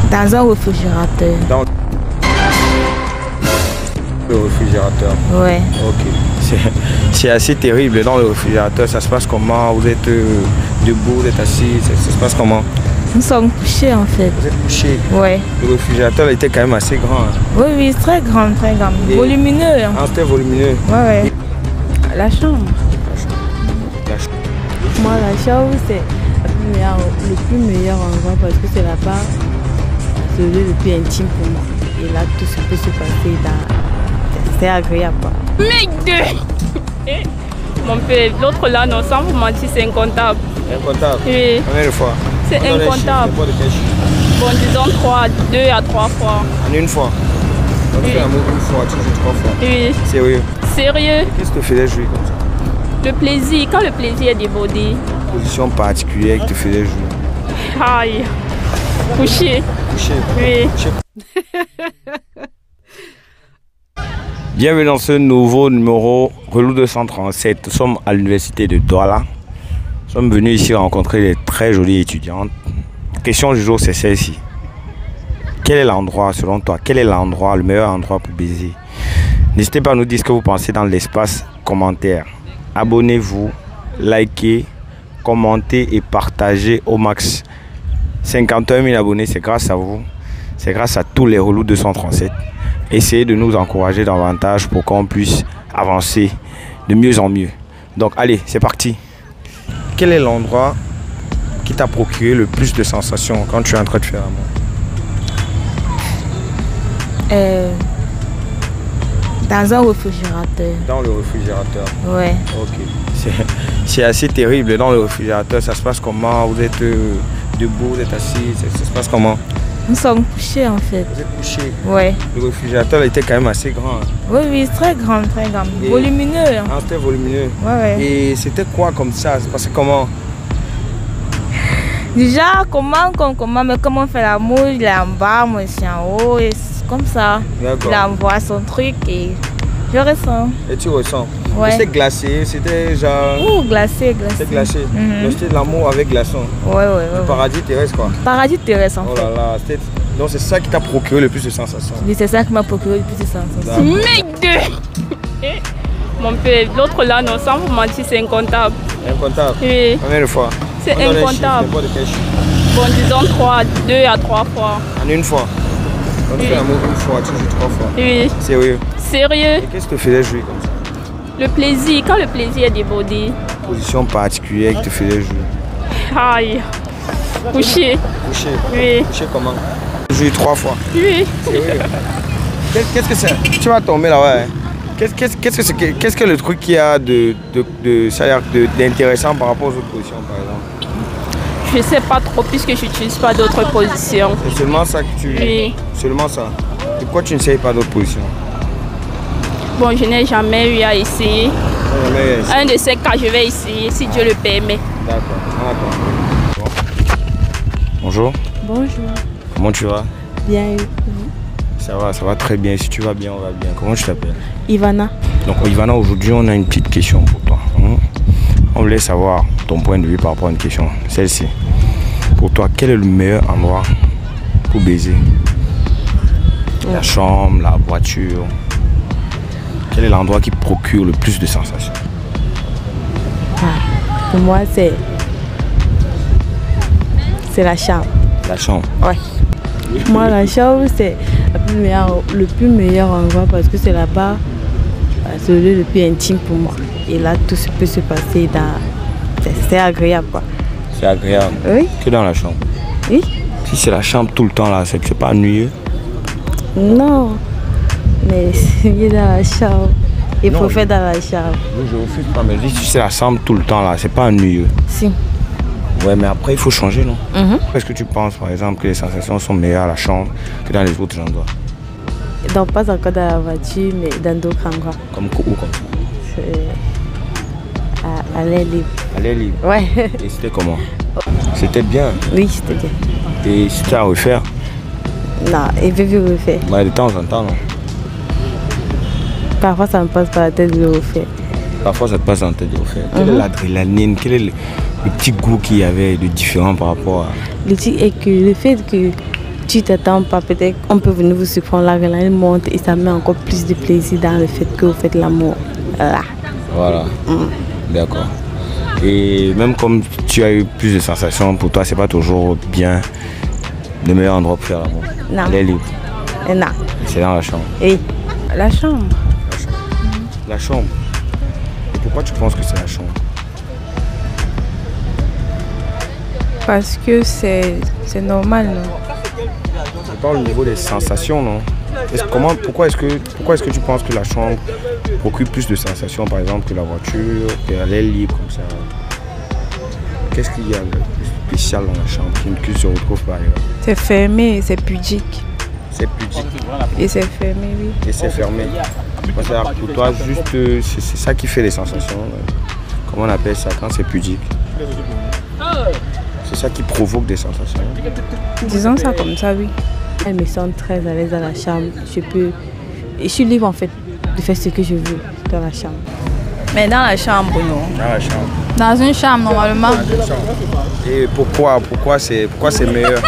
Dans un réfrigérateur. Dans le réfrigérateur. Ouais. Ok. C'est assez terrible dans le réfrigérateur. Ça se passe comment? Vous êtes debout, vous êtes assis, ça se passe comment? Nous sommes couchés en fait. Vous êtes couché. Ouais. Le réfrigérateur était quand même assez grand. Hein. Oui, oui, très grand, très grand. Et volumineux. Hein. Ah, c'était volumineux. Ouais, ouais. La chambre. La chambre. Moi, la chambre, c'est le plus meilleur endroit parce que c'est là-bas, c'est le lieu le plus intime pour moi. Et là, tout ce peut se passer dans... C'est agréable. Mec de... Mon père, l'autre là, non, sans vous mentir, c'est incontable. Incontable? Oui. Combien de fois? C'est incontable. Bon, disons 2 à 3 fois. En une fois? On fait l'amour une fois, tu joues 3 fois? Oui. Sérieux? Sérieux? Qu'est-ce que te faisait jouer comme ça? Le plaisir, quand le plaisir est débordé. Position particulière qui te faisait jouer? Aïe. Couché. Couché? Oui. Couché. Bienvenue dans ce nouveau numéro Relou 237. Nous sommes à l'université de Douala. Nous sommes venus ici rencontrer des très jolies étudiantes. La question du jour, c'est celle-ci. Quel est l'endroit, selon toi, quel est l'endroit, le meilleur endroit pour baiser? N'hésitez pas à nous dire ce que vous pensez dans l'espace commentaire. Abonnez-vous, likez, commentez et partagez au max. 51 000 abonnés, c'est grâce à vous. C'est grâce à tous les Relous 237. Essayez de nous encourager davantage pour qu'on puisse avancer de mieux en mieux. Donc allez, c'est parti. Quel est l'endroit qui t'a procuré le plus de sensations quand tu es en train de faire l'amour? Dans un réfrigérateur. Dans le réfrigérateur. Ouais. Ok. C'est assez terrible dans le réfrigérateur. Ça se passe comment? Vous êtes debout, vous êtes assis, ça se passe comment? Nous sommes couchés en fait. Vous êtes couché. Ouais. Le réfrigérateur était quand même assez grand. Hein. Oui, oui, très grand, très grand. Et volumineux. Hein. Ah, c'était volumineux. Ouais, ouais. Et c'était quoi comme ça? C'est passé comment? Déjà, comment on fait l'amour, il est en bas, moi je suis en haut, et c'est comme ça. Il envoie son truc et je ressens. Et tu ressens? Ouais. C'était glacé, c'était genre... Ouh, glacé, glacé. C'était glacé. Donc c'était de l'amour avec glaçon. Ouais, ouais, ouais. Le paradis terrestre quoi. Paradis terrestre en fait. fait. Oh là là, donc c'est ça qui t'a procuré le plus de sensations. Oui, c'est ça qui m'a procuré le plus de sensations. Mec de... Mon père, l'autre là, non, sans vous mentir, c'est incontable. Incontable? Oui. Combien de fois? C'est incontable. Bon, disons 2 à 3 fois. En une fois? On fait l'amour une fois, tu joues 3 fois? Oui. Sérieux? Sérieux? Et qu'est-ce que te faisait jouer comme ça? Le plaisir, quand le plaisir est débordé. Position particulière qui te faisait jouer? Aïe. Couché. Couché? Oui. Couché comment? Jouer 3 fois? Oui. Sérieux? Qu'est-ce que c'est? Tu vas tomber là, ouais. Qu'est-ce que le truc qu'il y a d'intéressant par rapport aux autres positions, par exemple? Je sais pas trop puisque je n'utilise pas d'autres positions. C'est seulement ça que tu... Oui. Seulement ça. Et pourquoi tu n'essayes pas d'autres positions? Bon, je n'ai jamais eu à essayer. Un de ces cas, je vais essayer si Dieu le permet. D'accord. Bonjour. Bonjour. Comment tu vas? Bien. Ça va très bien. Si tu vas bien, on va bien. Comment tu t'appelles? Ivana. Donc Ivana, aujourd'hui on a une petite question pour toi. On voulait savoir ton point de vue par rapport à une question. Celle-ci. Pour toi, quel est le meilleur endroit pour baiser? La chambre, la voiture? Quel est l'endroit qui procure le plus de sensations? Pour moi, c'est la chambre. La chambre? Ouais. Moi, la chambre, c'est le plus meilleur endroit parce que c'est là-bas, c'est le lieu le plus intime pour moi. Et là, tout peut se passer dans... C'est agréable, quoi. C'est agréable? Oui. Que dans la chambre? Oui. Si c'est la chambre tout le temps, là, c'est pas ennuyeux? Non. Mais c'est mieux dans la chambre. Il faut faire dans la chambre. Oui, je refuse pas, mais si c'est la chambre tout le temps, là, c'est pas ennuyeux? Si. Ouais, mais après, il faut changer, non? Est-ce que tu penses, par exemple, que les sensations sont meilleures à la chambre que dans les autres endroits? Donc, pas encore dans la voiture, mais dans d'autres endroits. Comme où, comme ça? À l'air libre. À l'air libre? Ouais. Et c'était comment? C'était bien? Oui, c'était bien. Et si tu as à refaire? Non, il peut plus refaire. Bah, de temps en temps, non? Parfois, ça me passe par la tête de le refaire. Parfois, ça te passe en tête de refaire. Quelle est l'adrénaline? Quel est le petit goût qu'il y avait de différent par rapport à... Le truc est que le fait que tu t'attends pas, peut-être on peut venir vous surprendre, la elle monte et ça met encore plus de plaisir dans le fait que vous faites l'amour. Voilà. D'accord. Et même comme tu as eu plus de sensations, pour toi, c'est pas toujours bien le meilleur endroit pour faire l'amour. Non. Elle est libre. Non. C'est dans la chambre. Oui. La chambre. La chambre. Et pourquoi tu penses que c'est la chambre? Parce que c'est normal, non? Je parle au niveau des sensations, non? Pourquoi est-ce que tu penses que la chambre procure plus de sensations, par exemple, que la voiture, qu'elle est libre comme ça? Qu'est-ce qu'il y a de plus spécial dans la chambre qui ne se retrouve pas ailleurs? C'est fermé, c'est pudique. C'est pudique. Et c'est fermé, oui. Et c'est fermé. Pour toi, juste, c'est ça qui fait les sensations. Comment on appelle ça quand c'est pudique? C'est ça qui provoque des sensations. Disons ça comme ça, oui. Elle me sent très à l'aise dans la chambre. Je suis libre en fait de faire ce que je veux dans la chambre. Mais dans la chambre, non. Dans la chambre. Dans une chambre, normalement. Et pourquoi c'est meilleur?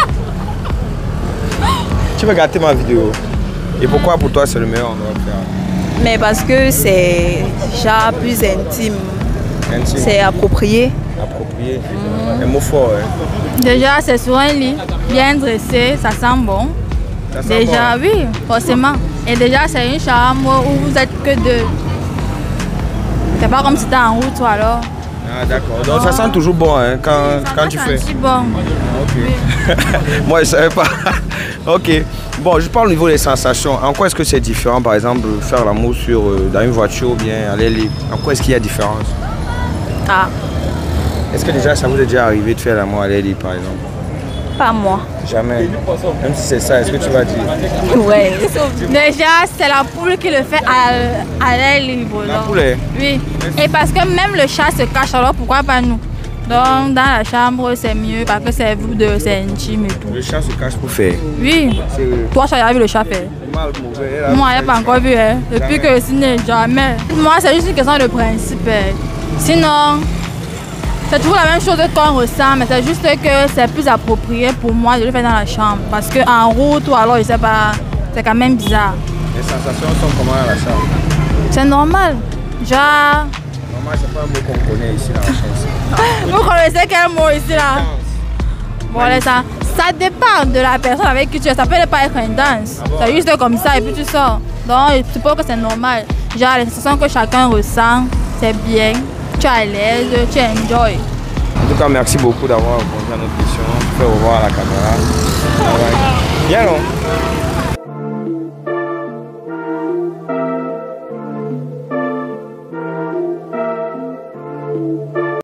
Tu veux regarder ma vidéo. Et pourquoi pour toi c'est le meilleur endroit de faire? Mais parce que c'est genre plus intime. C'est approprié. Approprié. Un mot fort, hein? Déjà, c'est sur un lit, bien dressé, ça sent bon. Ça sent Déjà, bon. oui, forcément. Et déjà, c'est une chambre où vous êtes que deux. C'est pas comme si t'es en route, toi, alors. Ah, d'accord. Donc ça sent toujours bon, hein, quand tu fais. Ça sent bon. Ok. Oui. Moi, je savais pas. Ok. Bon, je parle au niveau des sensations. En quoi est-ce que c'est différent, par exemple, faire l'amour dans une voiture ou bien aller libre? En quoi est-ce qu'il y a différence? Ah, Est-ce que déjà ça vous est déjà arrivé de faire l'amour à l'air libre, par exemple? pas moi. Jamais. Même si c'est ça, est-ce que tu vas dire? Ouais. Déjà, c'est la poule qui le fait à l'air libre. La donc. poule? Oui. Et parce que même le chat se cache, alors pourquoi pas nous? Donc, dans la chambre, c'est mieux parce que c'est vous deux, c'est intime et tout. Le chat se cache pour faire. Oui. Toi, tu as vu le chat faire? Mal mauvais. Moi, je n'ai pas encore vu. Hein. Depuis que je suis née, jamais. Moi, c'est juste une question de principe. Hein. Sinon, c'est toujours la même chose qu'on ressent, mais c'est juste que c'est plus approprié pour moi de le faire dans la chambre. Parce qu'en route ou alors, je sais pas, c'est quand même bizarre. Les sensations sont comment à la chambre? C'est normal. Genre. Normal, c'est pas un mot qu'on connaît ici dans la chambre. Vous connaissez quel mot ici là? Bon, ça dépend de la personne avec qui tu es. Ça peut pas être une danse. Ah bon? C'est juste comme ça et puis tu sors. Donc, je suppose que c'est normal. Genre, les sensations que chacun ressent, c'est bien. Tu es à l'aise, tu enjoy. En tout cas, merci beaucoup d'avoir répondu à notre question. Tu peux revoir à la caméra. Bien, non?